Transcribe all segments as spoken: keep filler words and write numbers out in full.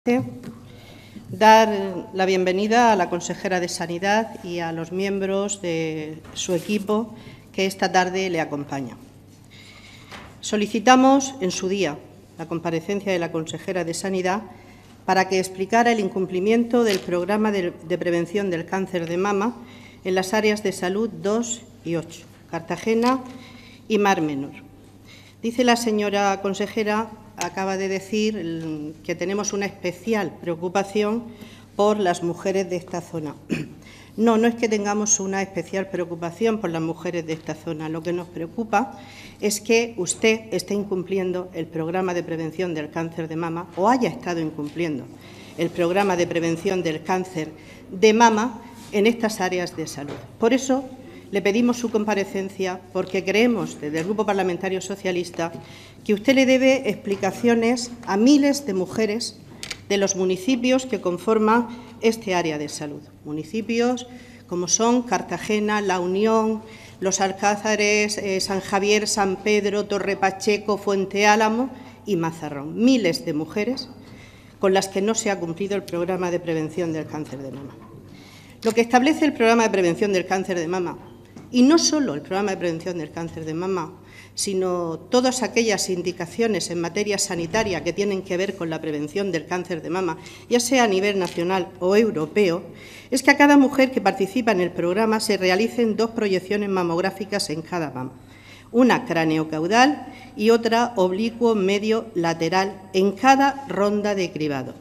Dar la bienvenida a la consejera de Sanidad y a los miembros de su equipo que esta tarde le acompañan. Solicitamos en su día la comparecencia de la consejera de Sanidad para que explicara el incumplimiento del programa de, de prevención del cáncer de mama en las áreas de salud dos y ocho, Cartagena y Mar Menor. Dice la señora consejera, acaba de decir que tenemos una especial preocupación por las mujeres de esta zona. No, no es que tengamos una especial preocupación por las mujeres de esta zona. Lo que nos preocupa es que usted esté incumpliendo el programa de prevención del cáncer de mama o haya estado incumpliendo el programa de prevención del cáncer de mama en estas áreas de salud. Por eso le pedimos su comparecencia, porque creemos desde el Grupo Parlamentario Socialista que usted le debe explicaciones a miles de mujeres de los municipios que conforman este área de salud. Municipios como son Cartagena, La Unión, Los Alcázares, eh, San Javier, San Pedro, Torre Pacheco, Fuente Álamo y Mazarrón. Miles de mujeres con las que no se ha cumplido el programa de prevención del cáncer de mama. Lo que establece el programa de prevención del cáncer de mama, y no solo el programa de prevención del cáncer de mama, sino todas aquellas indicaciones en materia sanitaria que tienen que ver con la prevención del cáncer de mama, ya sea a nivel nacional o europeo, es que a cada mujer que participa en el programa se realicen dos proyecciones mamográficas en cada mama, una craneocaudal y otra oblicuo medio lateral en cada ronda de cribado.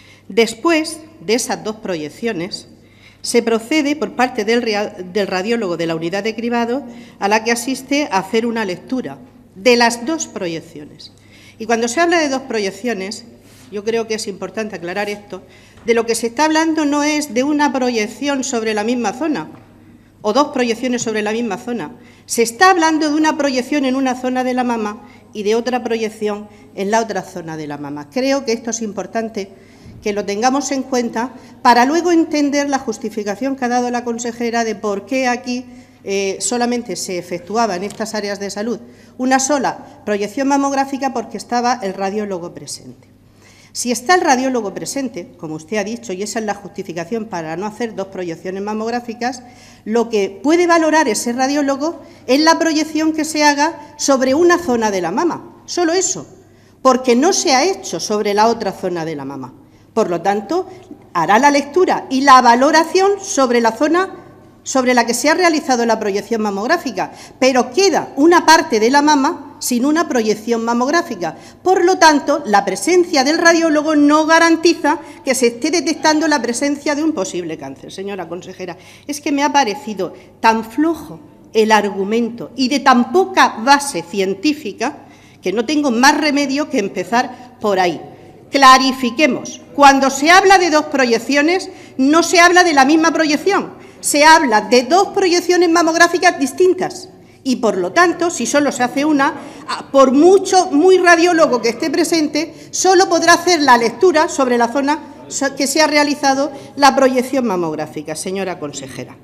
Después de esas dos proyecciones, se procede por parte del, del radiólogo de la unidad de cribado a la que asiste a hacer una lectura de las dos proyecciones. Y cuando se habla de dos proyecciones, yo creo que es importante aclarar esto, de lo que se está hablando no es de una proyección sobre la misma zona o dos proyecciones sobre la misma zona. Se está hablando de una proyección en una zona de la mama y de otra proyección en la otra zona de la mama. Creo que esto es importante que lo tengamos en cuenta para luego entender la justificación que ha dado la consejera de por qué aquí eh, solamente se efectuaba en estas áreas de salud una sola proyección mamográfica porque estaba el radiólogo presente. Si está el radiólogo presente, como usted ha dicho, y esa es la justificación para no hacer dos proyecciones mamográficas, lo que puede valorar ese radiólogo es la proyección que se haga sobre una zona de la mama, solo eso, porque no se ha hecho sobre la otra zona de la mama. Por lo tanto, hará la lectura y la valoración sobre la zona sobre la que se ha realizado la proyección mamográfica, pero queda una parte de la mama sin una proyección mamográfica. Por lo tanto, la presencia del radiólogo no garantiza que se esté detectando la presencia de un posible cáncer. Señora consejera, es que me ha parecido tan flojo el argumento y de tan poca base científica que no tengo más remedio que empezar por ahí. Clarifiquemos, cuando se habla de dos proyecciones, no se habla de la misma proyección, se habla de dos proyecciones mamográficas distintas y, por lo tanto, si solo se hace una, por mucho, muy radiólogo que esté presente, solo podrá hacer la lectura sobre la zona que se ha realizado la proyección mamográfica, señora consejera.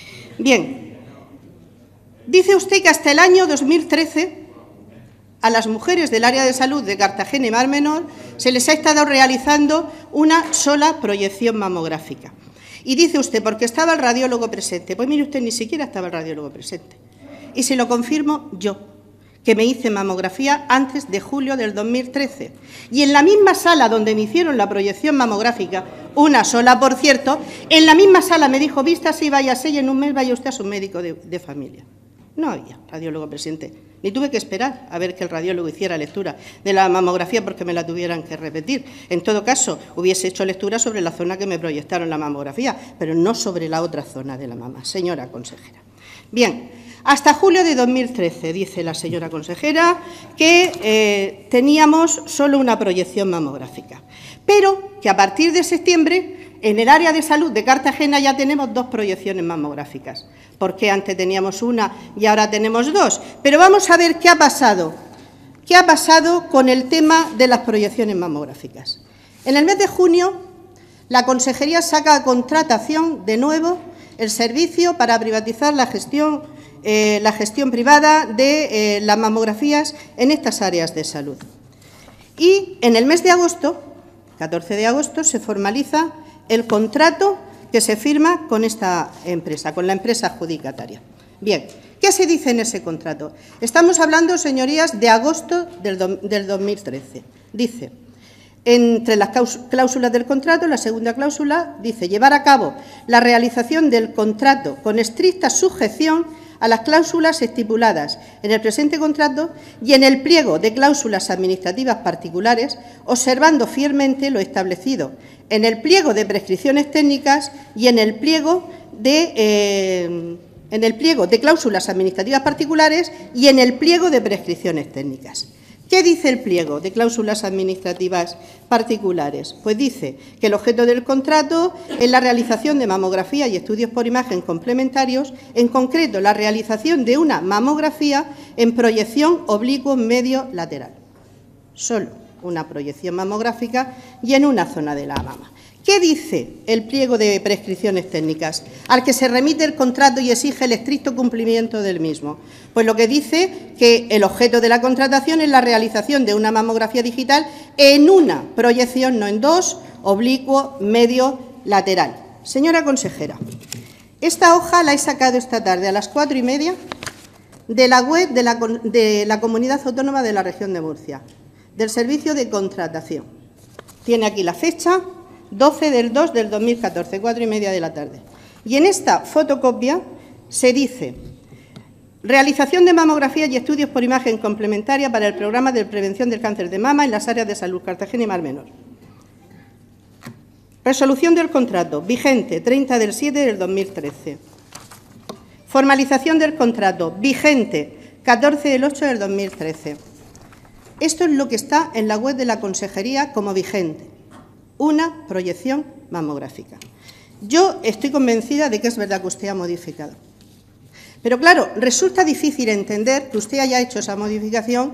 Bien, dice usted que hasta el año dos mil trece a las mujeres del área de salud de Cartagena y Mar Menor se les ha estado realizando una sola proyección mamográfica. Y dice usted, porque estaba el radiólogo presente. Pues mire usted, ni siquiera estaba el radiólogo presente. Y se lo confirmo yo, que me hice mamografía antes de julio del dos mil trece. Y en la misma sala donde me hicieron la proyección mamográfica, una sola, por cierto, en la misma sala me dijo, vístase y váyase y en un mes vaya usted a su médico de, de familia. No había radiólogo presente, ni tuve que esperar a ver que el radiólogo hiciera lectura de la mamografía porque me la tuvieran que repetir. En todo caso, hubiese hecho lectura sobre la zona que me proyectaron la mamografía, pero no sobre la otra zona de la mama, señora consejera. Bien, hasta julio de dos mil trece, dice la señora consejera, que eh, teníamos solo una proyección mamográfica, pero que a partir de septiembre en el área de salud de Cartagena ya tenemos dos proyecciones mamográficas, porque antes teníamos una y ahora tenemos dos. Pero vamos a ver qué ha pasado. ¿Qué ha pasado con el tema de las proyecciones mamográficas? En el mes de junio, la Consejería saca a contratación de nuevo el servicio para privatizar la gestión, eh, la gestión privada de eh, las mamografías en estas áreas de salud. Y en el mes de agosto catorce de agosto, se formaliza el contrato que se firma con esta empresa, con la empresa adjudicataria. Bien, ¿qué se dice en ese contrato? Estamos hablando, señorías, de agosto del, do, del dos mil trece. Dice, entre las cláusulas del contrato, la segunda cláusula dice llevar a cabo la realización del contrato con estricta sujeción a las cláusulas estipuladas en el presente contrato y en el pliego de cláusulas administrativas particulares, observando fielmente lo establecido en el pliego de prescripciones técnicas y en el pliego de, eh, en el pliego de cláusulas administrativas particulares y en el pliego de prescripciones técnicas. ¿Qué dice el pliego de cláusulas administrativas particulares? Pues dice que el objeto del contrato es la realización de mamografía y estudios por imagen complementarios, en concreto la realización de una mamografía en proyección oblicuo medio lateral. Solo una proyección mamográfica y en una zona de la mama. ¿Qué dice el pliego de prescripciones técnicas al que se remite el contrato y exige el estricto cumplimiento del mismo? Pues lo que dice que el objeto de la contratación es la realización de una mamografía digital en una proyección, no en dos, oblicuo, medio, lateral. Señora consejera, esta hoja la he sacado esta tarde a las cuatro y media de la web de la, de la Comunidad Autónoma de la Región de Murcia, del Servicio de Contratación. Tiene aquí la fecha, doce del dos del dos mil catorce, cuatro y media de la tarde. Y en esta fotocopia se dice realización de mamografía y estudios por imagen complementaria para el programa de prevención del cáncer de mama en las áreas de salud Cartagena y Mar Menor. Resolución del contrato, vigente, treinta del siete del dos mil trece. Formalización del contrato, vigente, catorce del ocho del dos mil trece. Esto es lo que está en la web de la Consejería como vigente. Una proyección mamográfica. Yo estoy convencida de que es verdad que usted ha modificado. Pero claro, resulta difícil entender que usted haya hecho esa modificación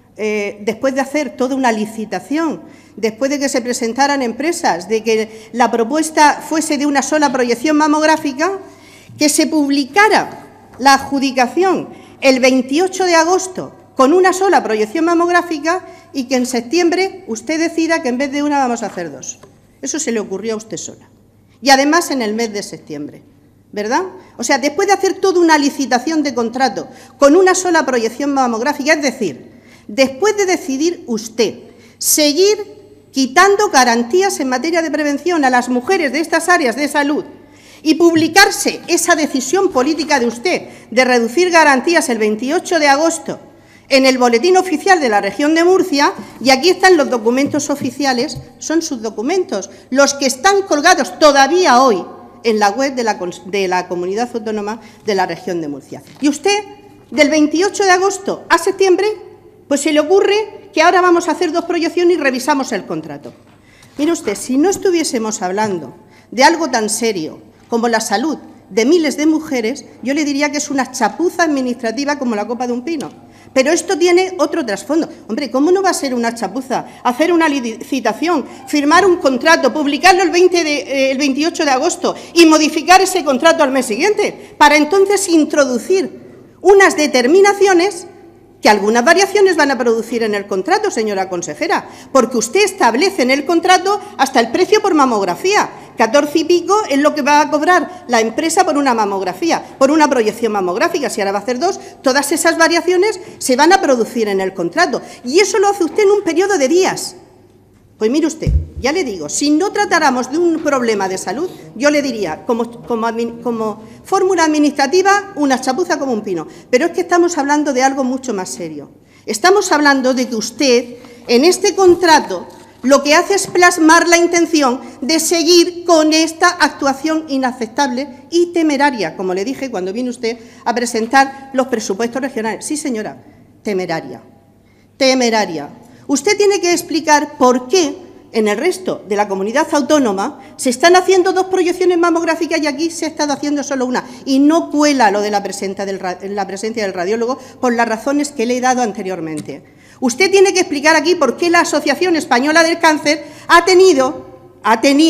eh, después de hacer toda una licitación, después de que se presentaran empresas, de que la propuesta fuese de una sola proyección mamográfica, que se publicara la adjudicación el veintiocho de agosto con una sola proyección mamográfica y que en septiembre usted decida que en vez de una vamos a hacer dos. Eso se le ocurrió a usted sola. Y además en el mes de septiembre, ¿verdad? O sea, después de hacer toda una licitación de contrato con una sola proyección mamográfica, es decir, después de decidir usted seguir quitando garantías en materia de prevención a las mujeres de estas áreas de salud y publicarse esa decisión política de usted de reducir garantías el veintiocho de agosto en el Boletín Oficial de la Región de Murcia, y aquí están los documentos oficiales, son sus documentos, los que están colgados todavía hoy en la web de la, de la Comunidad Autónoma de la Región de Murcia. Y usted, del veintiocho de agosto a septiembre, pues se le ocurre que ahora vamos a hacer dos proyecciones y revisamos el contrato. Mire usted, si no estuviésemos hablando de algo tan serio como la salud de miles de mujeres, yo le diría que es una chapuza administrativa como la copa de un pino. Pero esto tiene otro trasfondo. Hombre, ¿cómo no va a ser una chapuza hacer una licitación, firmar un contrato, publicarlo el, veinte de, eh, el veintiocho de agosto y modificar ese contrato al mes siguiente? Para entonces introducir unas determinaciones que algunas variaciones van a producir en el contrato, señora consejera, porque usted establece en el contrato hasta el precio por mamografía. catorce y pico es lo que va a cobrar la empresa por una mamografía, por una proyección mamográfica. Si ahora va a hacer dos, todas esas variaciones se van a producir en el contrato. Y eso lo hace usted en un periodo de días. Pues mire usted, ya le digo, si no tratáramos de un problema de salud, yo le diría, como, como, como fórmula administrativa, una chapuza como un pino. Pero es que estamos hablando de algo mucho más serio. Estamos hablando de que usted, en este contrato, lo que hace es plasmar la intención de seguir con esta actuación inaceptable y temeraria, como le dije cuando vino usted a presentar los presupuestos regionales. Sí, señora, temeraria, temeraria. Usted tiene que explicar por qué en el resto de la comunidad autónoma se están haciendo dos proyecciones mamográficas y aquí se ha estado haciendo solo una. Y no cuela lo de la presencia del, la presencia del radiólogo por las razones que le he dado anteriormente. Usted tiene que explicar aquí por qué la Asociación Española del Cáncer ha tenido, ha tenido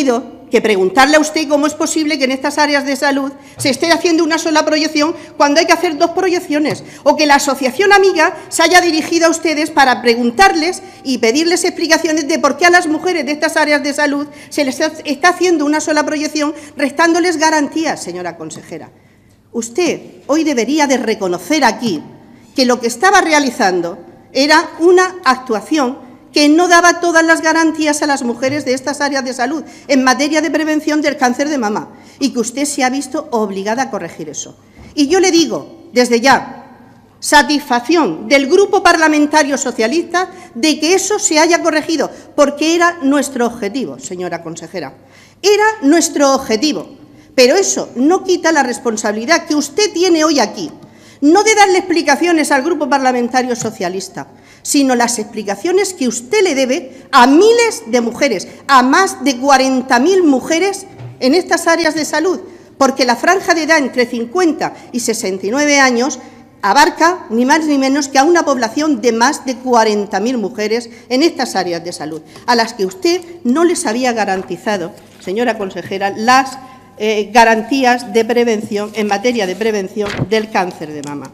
que preguntarle a usted cómo es posible que en estas áreas de salud se esté haciendo una sola proyección cuando hay que hacer dos proyecciones, o que la asociación amiga se haya dirigido a ustedes para preguntarles y pedirles explicaciones de por qué a las mujeres de estas áreas de salud se les está haciendo una sola proyección, restándoles garantías, señora consejera. Usted hoy debería de reconocer aquí que lo que estaba realizando era una actuación que no daba todas las garantías a las mujeres de estas áreas de salud en materia de prevención del cáncer de mama, y que usted se ha visto obligada a corregir eso. Y yo le digo, desde ya, satisfacción del Grupo Parlamentario Socialista de que eso se haya corregido, porque era nuestro objetivo, señora consejera. Era nuestro objetivo, pero eso no quita la responsabilidad que usted tiene hoy aquí, no de darle explicaciones al Grupo Parlamentario Socialista, sino las explicaciones que usted le debe a miles de mujeres, a más de cuarenta mil mujeres en estas áreas de salud, porque la franja de edad entre cincuenta y sesenta y nueve años abarca ni más ni menos que a una población de más de cuarenta mil mujeres en estas áreas de salud, a las que usted no les había garantizado, señora consejera, las eh, garantías de prevención en materia de prevención del cáncer de mama.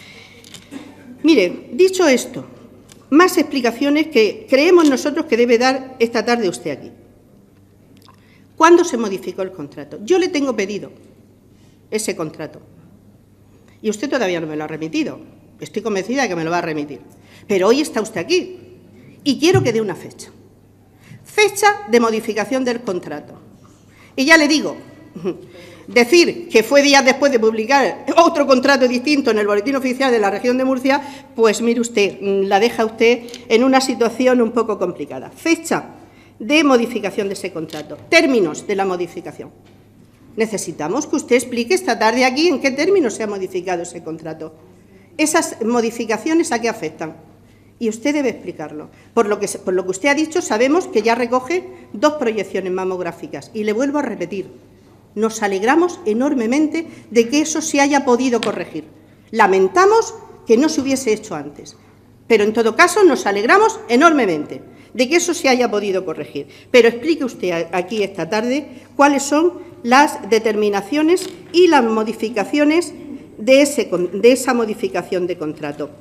Mire, dicho esto, más explicaciones que creemos nosotros que debe dar esta tarde usted aquí. ¿Cuándo se modificó el contrato? Yo le tengo pedido ese contrato y usted todavía no me lo ha remitido. Estoy convencida de que me lo va a remitir. Pero hoy está usted aquí y quiero que dé una fecha. Fecha de modificación del contrato. Y ya le digo, decir que fue días después de publicar otro contrato distinto en el Boletín Oficial de la Región de Murcia, pues mire usted, la deja usted en una situación un poco complicada. Fecha de modificación de ese contrato, términos de la modificación. Necesitamos que usted explique esta tarde aquí en qué términos se ha modificado ese contrato. Esas modificaciones, ¿a qué afectan? Y usted debe explicarlo. Por lo que, por lo que usted ha dicho, sabemos que ya recoge dos proyecciones mamográficas. Y le vuelvo a repetir, nos alegramos enormemente de que eso se haya podido corregir. Lamentamos que no se hubiese hecho antes, pero en todo caso nos alegramos enormemente de que eso se haya podido corregir. Pero explique usted aquí esta tarde cuáles son las determinaciones y las modificaciones de, ese, de esa modificación de contrato.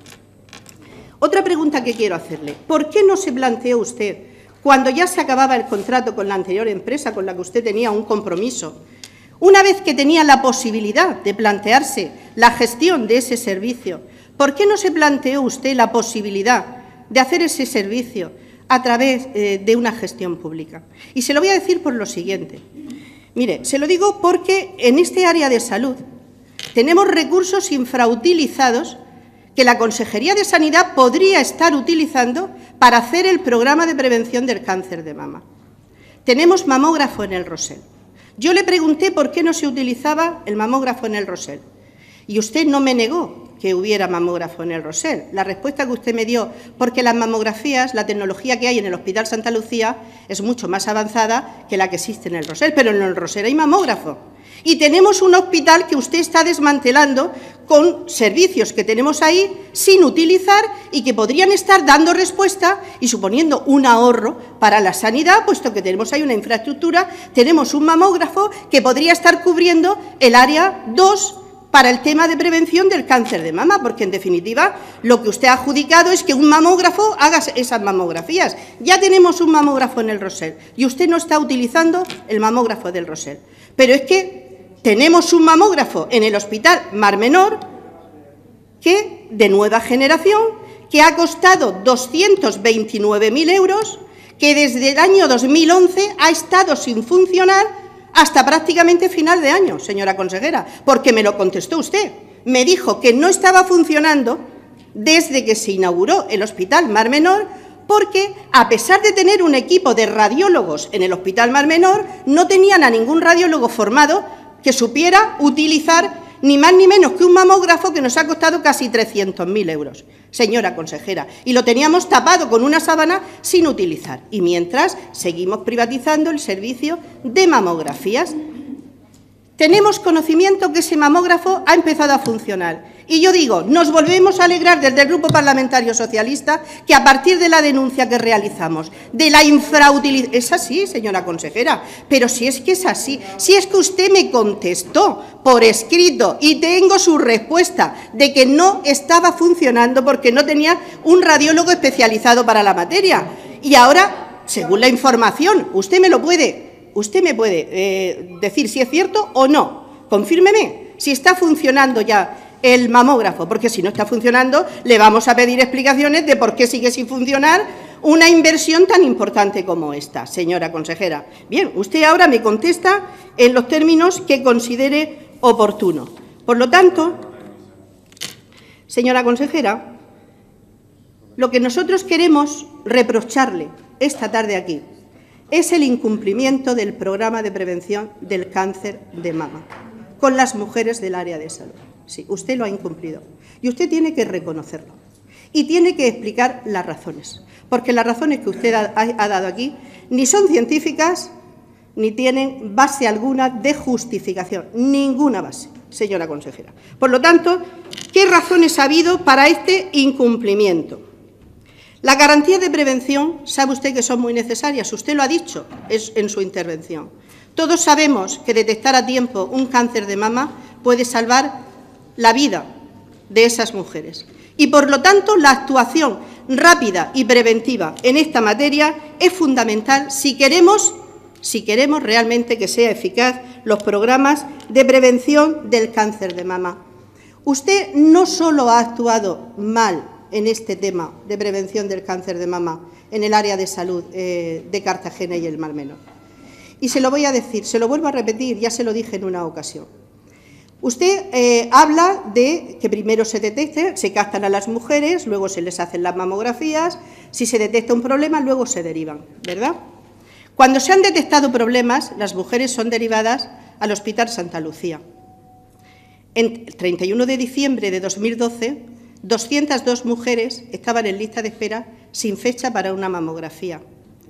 Otra pregunta que quiero hacerle, ¿por qué no se planteó usted, cuando ya se acababa el contrato con la anterior empresa con la que usted tenía un compromiso, una vez que tenía la posibilidad de plantearse la gestión de ese servicio, ¿por qué no se planteó usted la posibilidad de hacer ese servicio a través eh, de una gestión pública? Y se lo voy a decir por lo siguiente. Mire, se lo digo porque en este área de salud tenemos recursos infrautilizados que la Consejería de Sanidad podría estar utilizando para hacer el programa de prevención del cáncer de mama. Tenemos mamógrafo en el Rosell. Yo le pregunté por qué no se utilizaba el mamógrafo en el Rosell y usted no me negó que hubiera mamógrafo en el Rosell. La respuesta que usted me dio, porque las mamografías, la tecnología que hay en el Hospital Santa Lucía es mucho más avanzada que la que existe en el Rosell, pero en el Rosell hay mamógrafo. Y tenemos un hospital que usted está desmantelando con servicios que tenemos ahí sin utilizar y que podrían estar dando respuesta y suponiendo un ahorro para la sanidad, puesto que tenemos ahí una infraestructura, tenemos un mamógrafo que podría estar cubriendo el área dos para el tema de prevención del cáncer de mama, porque en definitiva lo que usted ha adjudicado es que un mamógrafo haga esas mamografías. Ya tenemos un mamógrafo en el Rosell y usted no está utilizando el mamógrafo del Rosell. Pero es que tenemos un mamógrafo en el Hospital Mar Menor que, de nueva generación, que ha costado doscientos veintinueve mil euros, que desde el año dos mil once ha estado sin funcionar hasta prácticamente final de año, señora consejera, porque me lo contestó usted. Me dijo que no estaba funcionando desde que se inauguró el Hospital Mar Menor, porque, a pesar de tener un equipo de radiólogos en el Hospital Mar Menor, no tenían a ningún radiólogo formado que supiera utilizar ni más ni menos que un mamógrafo que nos ha costado casi trescientos mil euros, señora consejera, y lo teníamos tapado con una sábana sin utilizar. Y mientras seguimos privatizando el servicio de mamografías. tenemos conocimiento que ese mamógrafo ha empezado a funcionar. Y yo digo, nos volvemos a alegrar desde el Grupo Parlamentario Socialista que a partir de la denuncia que realizamos, de la infrautilización... Es así, señora consejera, pero si es que es así, si es que usted me contestó por escrito y tengo su respuesta de que no estaba funcionando porque no tenía un radiólogo especializado para la materia. Y ahora, según la información, usted me lo puede, usted me puede eh, decir si es cierto o no. Confírmeme si está funcionando ya el mamógrafo, porque si no está funcionando le vamos a pedir explicaciones de por qué sigue sin funcionar una inversión tan importante como esta, señora consejera. Bien, usted ahora me contesta en los términos que considere oportuno. Por lo tanto, señora consejera, lo que nosotros queremos reprocharle esta tarde aquí es el incumplimiento del programa de prevención del cáncer de mama con las mujeres del área de salud. Sí, usted lo ha incumplido y usted tiene que reconocerlo y tiene que explicar las razones, porque las razones que usted ha, ha dado aquí ni son científicas ni tienen base alguna de justificación, ninguna base, señora consejera. Por lo tanto, ¿qué razones ha habido para este incumplimiento? Las garantías de prevención, sabe usted que son muy necesarias, usted lo ha dicho en su intervención. Todos sabemos que detectar a tiempo un cáncer de mama puede salvar la vida de esas mujeres. Y, por lo tanto, la actuación rápida y preventiva en esta materia es fundamental si queremos, si queremos realmente que sea eficaz los programas de prevención del cáncer de mama. Usted no solo ha actuado mal en este tema de prevención del cáncer de mama en el área de salud eh, de Cartagena y el Mar Menor. Y se lo voy a decir, se lo vuelvo a repetir, ya se lo dije en una ocasión. Usted eh, habla de que primero se detecte, se captan a las mujeres, luego se les hacen las mamografías, si se detecta un problema, luego se derivan, ¿verdad? Cuando se han detectado problemas, las mujeres son derivadas al Hospital Santa Lucía. En el treinta y uno de diciembre de dos mil doce, doscientas dos mujeres estaban en lista de espera sin fecha para una mamografía.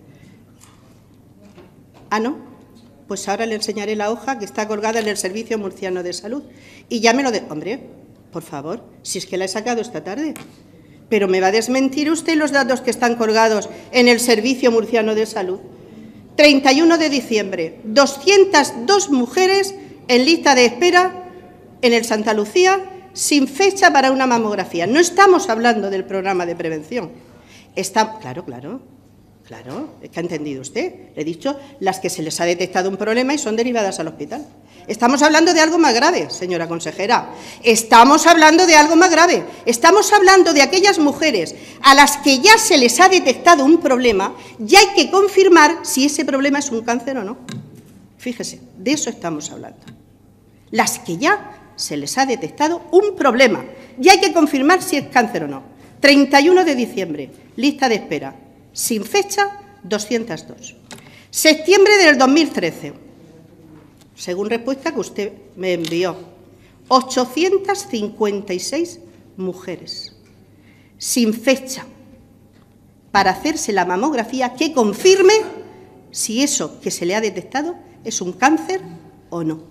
¿Ah, no? Pues ahora le enseñaré la hoja que está colgada en el Servicio Murciano de Salud. Y ya me lo de... Hombre, por favor, si es que la he sacado esta tarde. Pero me va a desmentir usted los datos que están colgados en el Servicio Murciano de Salud. treinta y uno de diciembre, doscientas dos mujeres en lista de espera en el Santa Lucía sin fecha para una mamografía. No estamos hablando del programa de prevención. Está... Claro, claro. Claro, es que ha entendido usted. Le he dicho las que se les ha detectado un problema y son derivadas al hospital. Estamos hablando de algo más grave, señora consejera. Estamos hablando de algo más grave. Estamos hablando de aquellas mujeres a las que ya se les ha detectado un problema y hay que confirmar si ese problema es un cáncer o no. Fíjese, de eso estamos hablando. Las que ya se les ha detectado un problema y hay que confirmar si es cáncer o no. treinta y uno de diciembre, lista de espera. Sin fecha, doscientas dos. Septiembre del dos mil trece, según respuesta que usted me envió, ochocientas cincuenta y seis mujeres sin fecha para hacerse la mamografía que confirme si eso que se le ha detectado es un cáncer o no.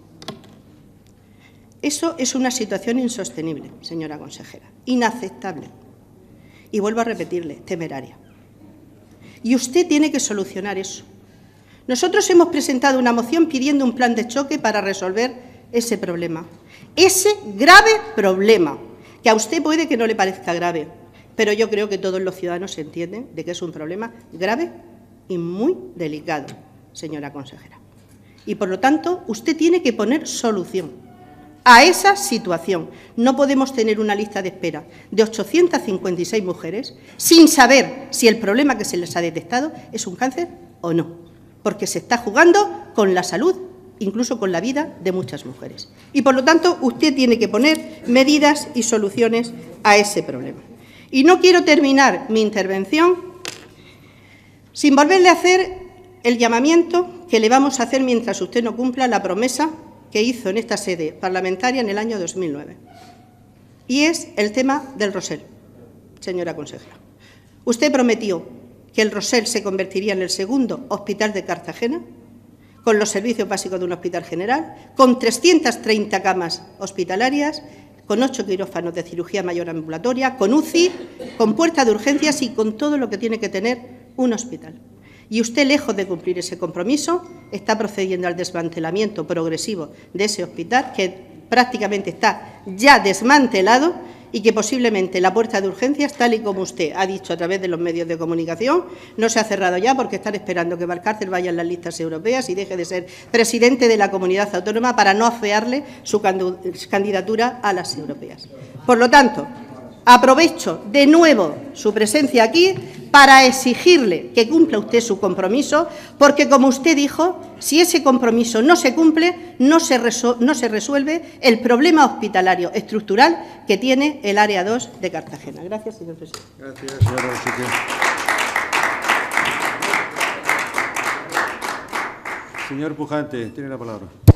Eso es una situación insostenible, señora consejera, inaceptable. Y vuelvo a repetirle, temeraria. Y usted tiene que solucionar eso. Nosotros hemos presentado una moción pidiendo un plan de choque para resolver ese problema. Ese grave problema, que a usted puede que no le parezca grave, pero yo creo que todos los ciudadanos entienden de que es un problema grave y muy delicado, señora consejera. Y, por lo tanto, usted tiene que poner solución a esa situación. No podemos tener una lista de espera de ochocientas cincuenta y seis mujeres sin saber si el problema que se les ha detectado es un cáncer o no, porque se está jugando con la salud, incluso con la vida de muchas mujeres. Y, por lo tanto, usted tiene que poner medidas y soluciones a ese problema. Y no quiero terminar mi intervención sin volverle a hacer el llamamiento que le vamos a hacer mientras usted no cumpla la promesa que hizo en esta sede parlamentaria en el año dos mil nueve. Y es el tema del Rosell, señora consejera. Usted prometió que el Rosell se convertiría en el segundo hospital de Cartagena. con los servicios básicos de un hospital general, con trescientas treinta camas hospitalarias, con ocho quirófanos de cirugía mayor ambulatoria, con U C I, con puerta de urgencias y con todo lo que tiene que tener un hospital. Y usted, lejos de cumplir ese compromiso, está procediendo al desmantelamiento progresivo de ese hospital, que prácticamente está ya desmantelado y que posiblemente la puerta de urgencias, tal y como usted ha dicho a través de los medios de comunicación, no se ha cerrado ya porque están esperando que Valcárcel vaya en las listas europeas y deje de ser presidente de la comunidad autónoma para no afearle su candidatura a las europeas. Por lo tanto, aprovecho de nuevo su presencia aquí para exigirle que cumpla usted su compromiso, porque, como usted dijo, si ese compromiso no se cumple, no se, no se resuelve el problema hospitalario estructural que tiene el área dos de Cartagena. Gracias, señor presidente. Gracias, señora Rosique. Señor Pujante, tiene la palabra.